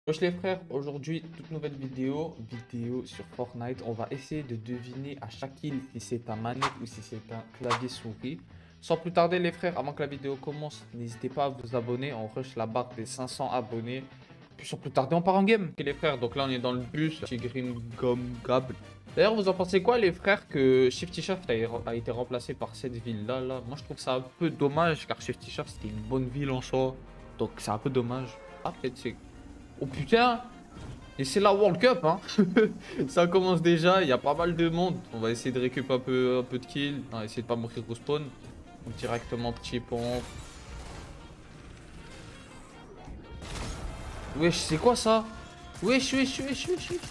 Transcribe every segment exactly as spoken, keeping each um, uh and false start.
Wesh les frères, aujourd'hui toute nouvelle vidéo, vidéo sur Fortnite. On va essayer de deviner à chaque kill si c'est un manette ou si c'est un clavier souris. Sans plus tarder les frères, avant que la vidéo commence, n'hésitez pas à vous abonner. On rush la barre des cinq cents abonnés. Puis sans plus tarder, on part en game. Ok les frères, donc là on est dans le bus, petit Green Gum Gable. D'ailleurs, vous en pensez quoi les frères que Shifty Shaft a, a été remplacé par cette ville là, là Moi je trouve ça un peu dommage car Shifty Shaft c'était une bonne ville en soi. Donc c'est un peu dommage. Ah peut-être c'est... Oh putain! Et c'est la World Cup, hein. Ça commence déjà, il y a pas mal de monde. On va essayer de récupérer un peu, un peu de kills. On va essayer de pas mourir au spawn. Donc directement petit pompe. Wesh, c'est quoi ça? Wesh, wesh, wesh, wesh, wesh.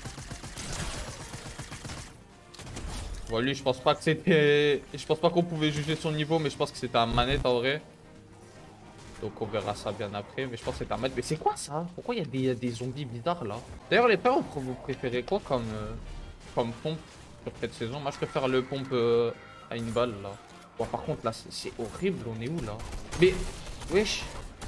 Bon, lui, je pense pas que c'était... Je pense pas qu'on pouvait juger son niveau, mais je pense que c'était un manette en vrai. Donc on verra ça bien après. Mais je pense que c'est un match. Mais c'est quoi ça? Pourquoi il y, a des- il y a des zombies bizarres là? D'ailleurs les frères, vous préférez quoi comme, euh, comme pompe sur cette saison? Moi je préfère le pompe euh, à une balle là. Bon par contre là c'est horrible. On est où là? Mais wesh.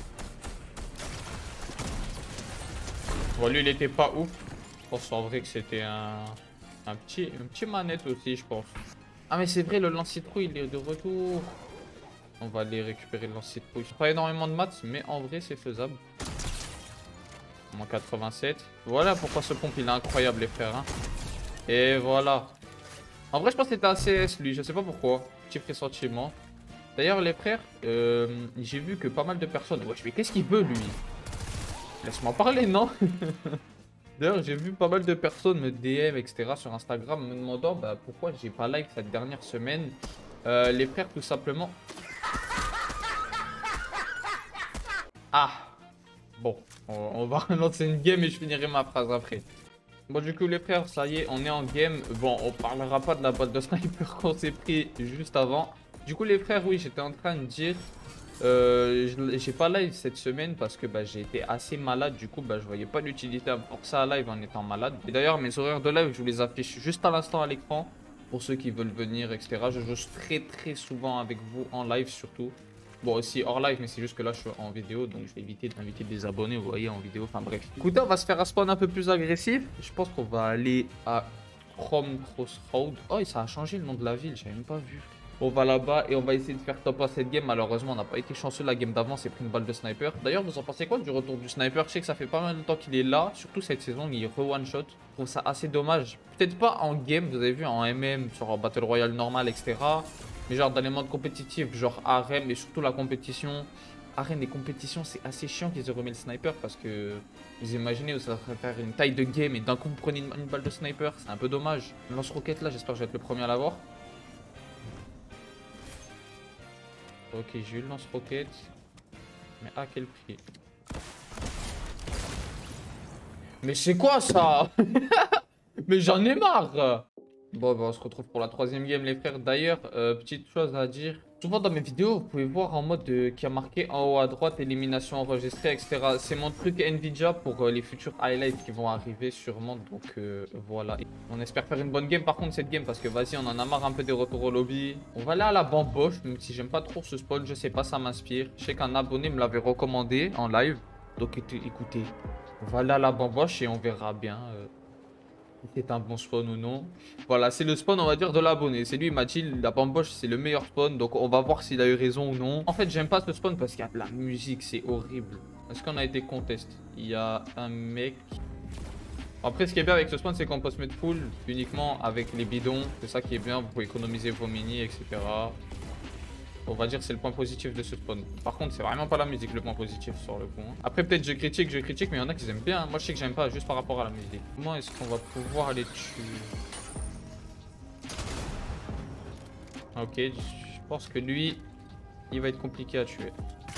Bon lui il était pas ouf. Je pense en vrai que c'était un, un petit, un petit manette aussi je pense. Ah mais c'est vrai le lance-citrouille il est de retour. On va aller récupérer le lance-citrouille. Pas énormément de maths mais en vrai c'est faisable. Moins quatre-vingt-sept. Voilà pourquoi ce pompe il est incroyable les frères. Hein. Et voilà. En vrai je pense que c'était un C S lui. Je sais pas pourquoi. Petit pressentiment. D'ailleurs les frères, euh, j'ai vu que pas mal de personnes... Wesh mais qu'est-ce qu'il veut lui? Laisse-moi parler non? D'ailleurs j'ai vu pas mal de personnes me D M etc sur Instagram me demandant bah, pourquoi j'ai pas like cette dernière semaine. Euh, les frères tout simplement... Ah. Bon, on, on va relancer une game et je finirai ma phrase après. Bon du coup les frères, ça y est, on est en game. Bon, on parlera pas de la balle de sniper qu'on s'est pris juste avant. Du coup les frères, oui, j'étais en train de dire... Euh, j'ai pas live cette semaine parce que bah, j'ai été assez malade. Du coup, bah, je voyais pas l'utilité à forcer à live en étant malade. Et d'ailleurs, mes horaires de live, je vous les affiche juste à l'instant à l'écran. Pour ceux qui veulent venir, et cetera. Je joue très très souvent avec vous en live surtout. Bon, aussi hors live, mais c'est juste que là, je suis en vidéo. Donc, je vais éviter d'inviter des abonnés, vous voyez, en vidéo. Enfin, bref. Écoutez, on va se faire un spawn un peu plus agressif. Je pense qu'on va aller à Chrome Crossroad. Oh, et ça a changé le nom de la ville. J'avais même pas vu. On va là-bas et on va essayer de faire top à cette game. Malheureusement, on n'a pas été chanceux. La game d'avant, c'est pris une balle de sniper. D'ailleurs, vous en pensez quoi du retour du sniper? Je sais que ça fait pas mal de temps qu'il est là. Surtout cette saison, il re-one-shot. Je trouve ça assez dommage. Peut-être pas en game, vous avez vu, en M M, sur Battle Royale normal, et cetera. Mais genre dans les modes compétitifs, genre arène, et surtout la compétition. Arène et compétition, c'est assez chiant qu'ils aient remis le sniper parce que vous imaginez, ça va faire une taille de game et d'un coup vous prenez une, une balle de sniper. C'est un peu dommage. Lance-roquette là, j'espère que je vais être le premier à l'avoir. Ok, j'ai eu le lance-roquette. Mais à quel prix? Mais c'est quoi ça? Mais j'en ai marre. Bon, bah, on se retrouve pour la troisième game, les frères. D'ailleurs, euh, petite chose à dire. Souvent dans mes vidéos, vous pouvez voir en mode euh, qui a marqué en haut à droite, élimination enregistrée, et cetera. C'est mon truc Nvidia pour euh, les futurs highlights qui vont arriver sûrement. Donc euh, voilà. On espère faire une bonne game par contre cette game parce que vas-y, on en a marre un peu des retours au lobby. On va aller à la bamboche, même si j'aime pas trop ce spawn, je sais pas, ça m'inspire. Je sais qu'un abonné me l'avait recommandé en live. Donc écoutez, on va aller à la bamboche et on verra bien. Euh, si c'est un bon spawn ou non. Voilà, c'est le spawn, on va dire, de l'abonné. C'est lui, il m'a dit, la bamboche, c'est le meilleur spawn. Donc, on va voir s'il a eu raison ou non. En fait, j'aime pas ce spawn parce qu'il y a de la musique, c'est horrible. Est-ce qu'on a été contest? Il y a un mec... Après, ce qui est bien avec ce spawn, c'est qu'on peut se mettre full uniquement avec les bidons. C'est ça qui est bien, vous pouvez économiser vos mini, et cetera. On va dire que c'est le point positif de ce spawn. Par contre, c'est vraiment pas la musique le point positif sur le coup. Après, peut-être je critique, je critique, mais il y en a qui aiment bien. Moi, je sais que j'aime pas juste par rapport à la musique. Comment est-ce qu'on va pouvoir les tuer? Ok, je pense que lui, il va être compliqué à tuer.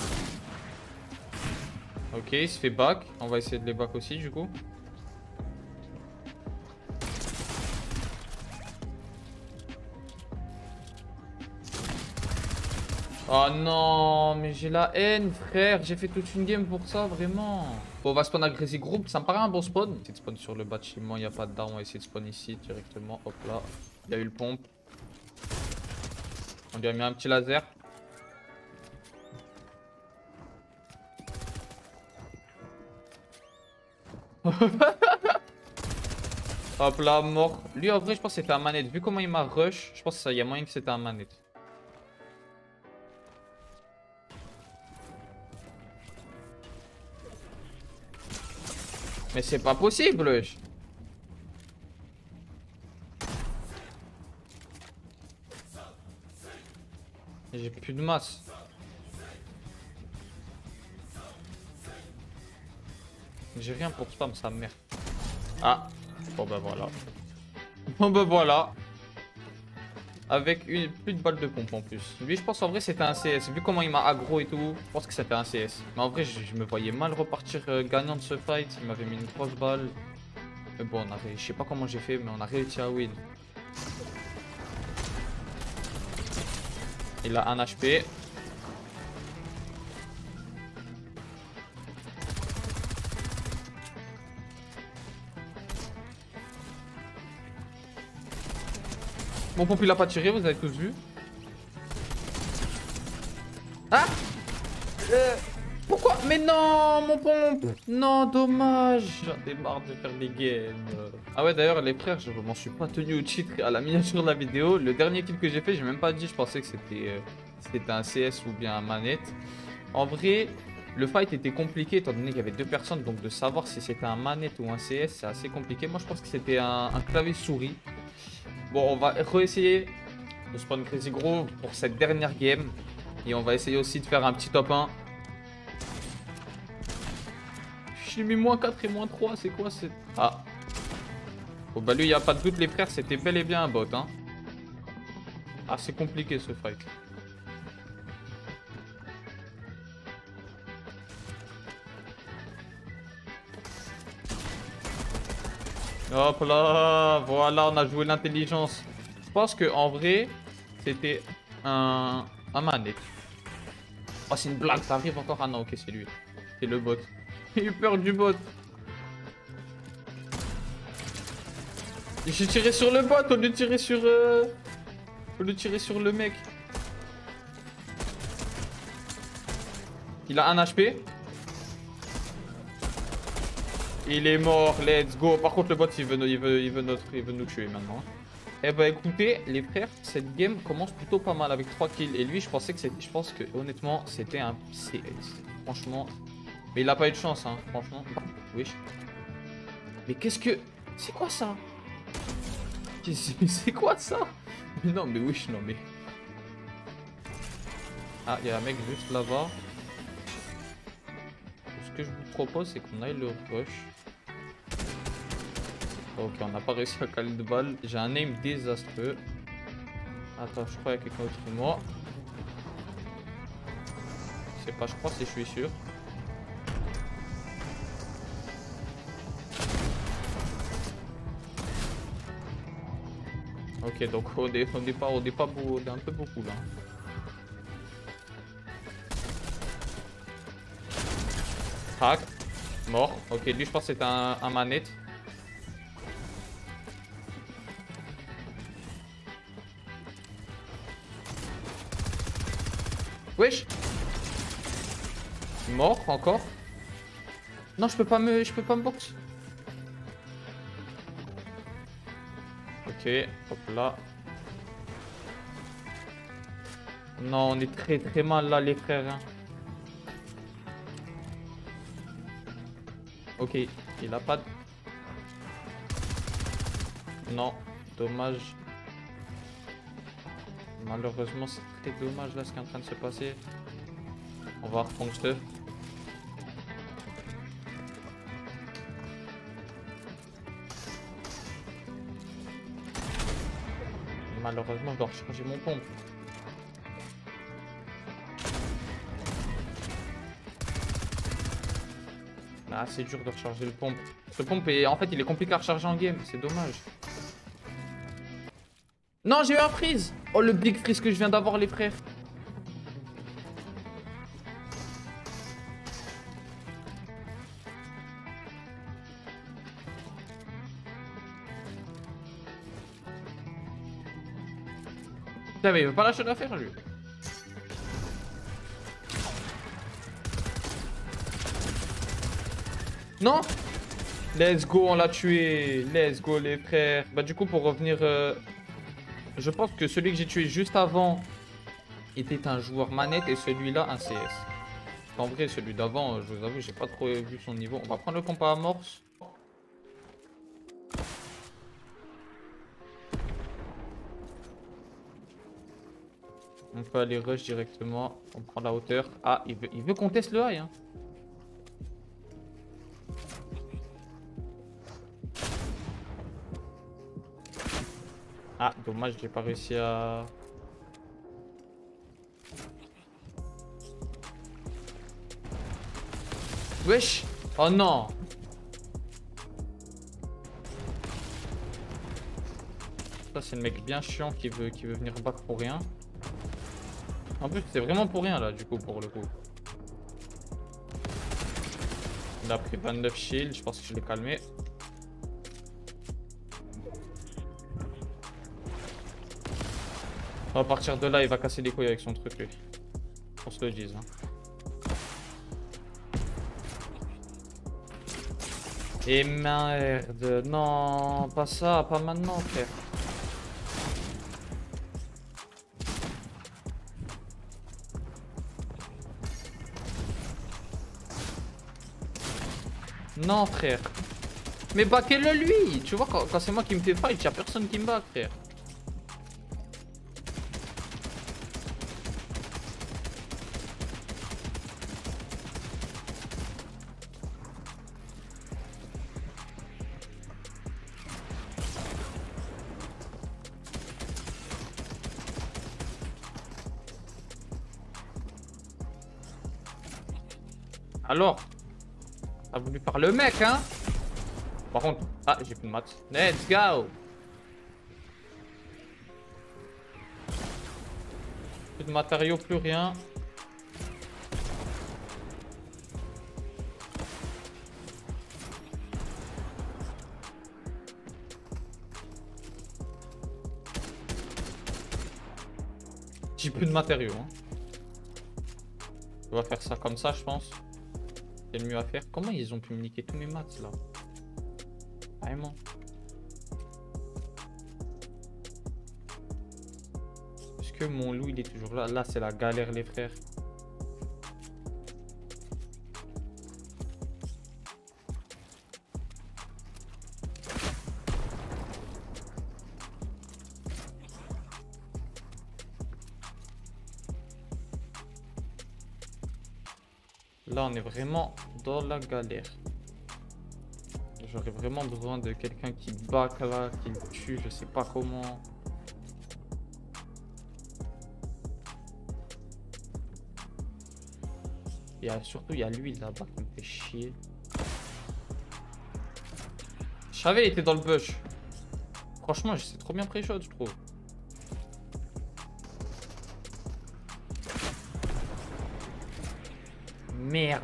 Ok, il se fait back. On va essayer de les back aussi, du coup. Oh non, mais j'ai la haine, frère. J'ai fait toute une game pour ça, vraiment. Bon, on va spawn agressif groupe. Ça me paraît un bon spawn. C'est de spawn sur le bâtiment, il n'y a pas d'armes. On va essayer de spawn ici directement. Hop là. Il y a eu le pompe. On lui a mis un petit laser. Hop là, mort. Lui, en vrai, je pense que c'était un manette. Vu comment il m'a rush, je pense qu'il y a moyen que c'était un manette. Mais c'est pas possible, wesh. J'ai plus de masse. J'ai rien pour spam, sa mère. Ah. Bon bah voilà. Bon bah voilà. Avec une, plus de balles de pompe en plus. Lui, je pense en vrai c'était un C S. Vu comment il m'a aggro et tout, je pense que c'était un C S. Mais en vrai, je, je me voyais mal repartir euh, gagnant de ce fight. Il m'avait mis une grosse balle. Mais bon, on a réussi. Je sais pas comment j'ai fait, mais on a réussi à win. Il a un H P. Mon pompe il a pas tiré, vous avez tous vu. Ah euh, Pourquoi? Mais non, mon pompe. Non, dommage. J'en ai marre de faire des games. Ah ouais, d'ailleurs, les frères, je m'en suis pas tenu au titre à la miniature de la vidéo. Le dernier kill que j'ai fait, j'ai même pas dit. Je pensais que c'était euh, c'était un C S ou bien un manette. En vrai, le fight était compliqué étant donné qu'il y avait deux personnes. Donc de savoir si c'était un manette ou un C S, c'est assez compliqué. Moi, je pense que c'était un, un clavier souris. Bon, on va réessayer de spawn Crazy Gros pour cette dernière game. Et on va essayer aussi de faire un petit top un. J'ai mis moins quatre et moins trois, c'est quoi c'est... Ah. Bon bah lui, il n'y a pas de doute les frères, c'était bel et bien un bot. Hein. Ah, c'est compliqué ce fight. Hop là, voilà, on a joué l'intelligence. Je pense que en vrai, c'était un, un manette. Oh, c'est une blague, ça arrive encore. Ah non, ok, c'est lui. C'est le bot. J'ai eu peur du bot. J'ai tiré sur le bot au lieu de tirer sur... Euh... Au lieu de tirer sur le mec. Il a un H P. Il est mort, let's go. Par contre, le bot, il veut, il veut, il veut, notre, il veut nous tuer maintenant. Eh bah écoutez, les frères, cette game commence plutôt pas mal avec trois kills. Et lui, je pensais que c'était... Je pense que, honnêtement, c'était un C S. Franchement... Mais il a pas eu de chance, hein, franchement. Oui. Mais qu'est-ce que... C'est quoi ça? C'est quoi ça? Mais non, mais oui, non, mais... Ah, il y a un mec juste là-bas. Ce que je vous propose, c'est qu'on aille le rush. Ok, on n'a pas réussi à caler de balle. J'ai un aim désastreux. Attends, je crois qu'il y a quelqu'un autour de moi. Je sais pas, je crois si je suis sûr. Ok, donc on est, on est pas, on est pas beau, on est un peu beaucoup là. Crac. Mort. Ok, lui je pense que c'est un, un manette. Wesh. Mort encore. Non, je peux pas me, je peux pas me box. Ok, hop là. Non, on est très très mal là les frères. Hein. Ok, il a pas de... Non, dommage. Malheureusement, c'est très dommage là ce qui est en train de se passer. On va reprendre stuff. Malheureusement, je dois recharger mon pompe. Ah, c'est dur de recharger le pompe. Ce pompe, est... en fait, il est compliqué à recharger en game. C'est dommage. Non, j'ai eu un freeze. Oh, le big freeze que je viens d'avoir, les frères. Putain, mais il veut pas lâcher l'affaire, lui. Non. Let's go, on l'a tué. Let's go, les frères. Bah, du coup, pour revenir... Euh, je pense que celui que j'ai tué juste avant était un joueur manette et celui-là, un C S. En vrai, celui d'avant, je vous avoue, j'ai pas trop vu son niveau. On va prendre le compas amorce. On peut aller rush directement. On prend la hauteur. Ah, il veut, il veut qu'on teste le high. Hein. Ah, dommage, j'ai pas réussi à... Wesh. Oh non. Ça, c'est le mec bien chiant qui veut, qui veut venir back pour rien. En plus, c'est vraiment pour rien, là, du coup, pour le coup. Il a pris vingt-neuf shields. Je pense que je l'ai calmé. À partir de là, il va casser les couilles avec son truc, lui. Qu'on se le dise. Hein. Et merde. Non, pas ça, pas maintenant, frère. Non, frère. Mais backez-le lui. Tu vois, quand, quand c'est moi qui me fais fight, y'a personne qui me back, frère. Alors, t'as voulu faire le mec, hein? Par contre, ah, j'ai plus de maths. Let's go! Plus de matériaux, plus rien. J'ai plus de matériaux. Hein. On va faire ça comme ça, je pense. C'est le mieux à faire. Comment ils ont pu me niquer tous mes maths là? Vraiment. Est-ce que mon loup il est toujours là? Là c'est la galère les frères. Là on est vraiment dans la galère. J'aurais vraiment besoin de quelqu'un qui back là, qui me tue, je sais pas comment. Et surtout, il y a lui là-bas qui me fait chier. Je savais, il était dans le bush. Franchement, c'est trop bien pré-shot, je trouve. Merde.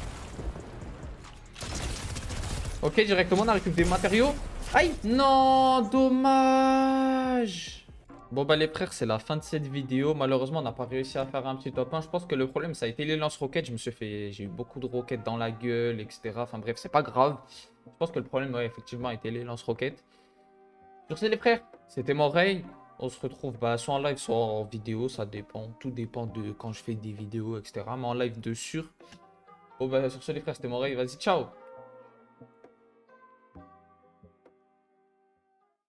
Ok, directement, on a récupéré des matériaux. Aïe, non, dommage. Bon bah les frères, c'est la fin de cette vidéo. Malheureusement, on n'a pas réussi à faire un petit top un. Je pense que le problème, ça a été les lance-roquettes. Je me suis fait, j'ai eu beaucoup de roquettes dans la gueule, et cetera. Enfin bref, c'est pas grave. Je pense que le problème, ouais, effectivement, a été les lance-roquettes. Sur ce les frères, c'était Morey. On se retrouve bah, soit en live, soit en vidéo. Ça dépend. Tout dépend de quand je fais des vidéos, et cetera. Mais en live de sûr. Bon bah sur ce les frères, c'était Morey. Vas-y, ciao.